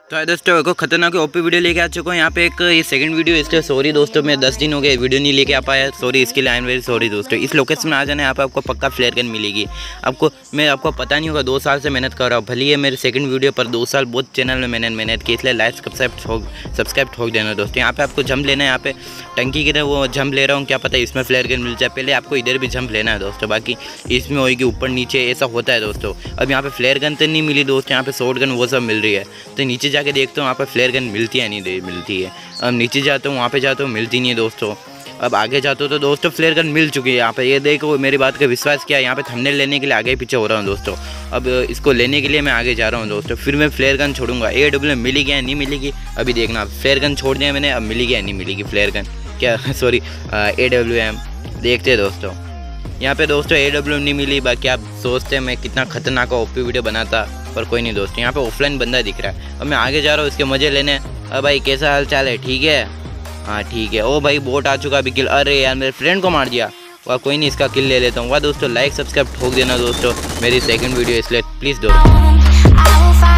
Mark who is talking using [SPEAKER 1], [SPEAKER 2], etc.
[SPEAKER 1] तो दोस्तों को खतरनाक ओपी वीडियो लेके आ चुका हूँ यहाँ पे एक ये सेकंड वीडियो, इसलिए सॉरी दोस्तों, मैं 10 दिन हो गए वीडियो नहीं लेके आ पाया, सॉरी इसके लिए। आई एम वेरी सॉरी दोस्तों। इस लोकेशन में आ जाना, यहाँ पे आपको पक्का फ्लेयर गन मिलेगी। आपको पता नहीं होगा, 2 साल से मेहनत कर रहा हूँ, भले ही मेरे सेकंड वीडियो पर 2 साल बहुत चैनल में मैंने मेहनत की, इसलिए लाइक सब्सक्राइब ठोक देना दोस्तों। यहाँ पे आपको जंप लेना है, यहाँ पे टंकी की तरह वो जंप ले रहा हूँ, क्या पता इसमें फ्लेयर गन मिल जाए। पहले आपको इधर भी जंप लेना है दोस्तों, बाकी इसमें होगी ऊपर नीचे, ऐसा होता है दोस्तों। अब यहाँ पे फ्लेयर गन तो नहीं मिली दोस्तों, यहाँ पे शॉर्ट गन वो सब मिल रही है। तो नीचे जाके देखता हूँ यहाँ पे फ्लेयर गन मिलती है नहीं मिलती है। अब नीचे जाता हूँ, वहाँ पे जाता हूँ, मिलती नहीं है दोस्तों। अब आगे जाता हूँ तो दोस्तों फ्लेयर गन मिल चुकी है यहाँ पे। ये देखो, मेरी बात का विश्वास किया, यहाँ पे थंबनेल लेने के लिए आगे पीछे हो रहा हूँ दोस्तों। अब इसको लेने के लिए मैं आगे जा रहा हूँ दोस्तों, फिर मैं फ्लेयर गन छोड़ूंगा। AWM मिली क्या नहीं मिलेगी अभी देखना। फ्लेयर गन छोड़ दिया मैंने, अब मिली क्या नहीं मिलेगी फ्लेयर गन, क्या सॉरी AWM देखते हैं दोस्तों। यहाँ पे दोस्तों AWM नहीं मिली। बाकी आप सोचते हैं मैं कितना खतरनाक ओपी वीडियो बनाता, पर कोई नहीं दोस्तों। यहाँ पे ऑफलाइन बंदा दिख रहा है, अब मैं आगे जा रहा हूँ इसके मज़े लेने। अब भाई कैसा हाल चाल है, ठीक है? हाँ ठीक है। ओ भाई बोट आ चुका अभी किल। अरे यार मेरे फ्रेंड को मार दिया। वाह कोई नहीं, इसका किल ले लेता हूँ। वाह दोस्तों, लाइक सब्सक्राइब ठोक देना दोस्तों मेरी सेकंड वीडियो, इसलिए प्लीज़ दोस्तों।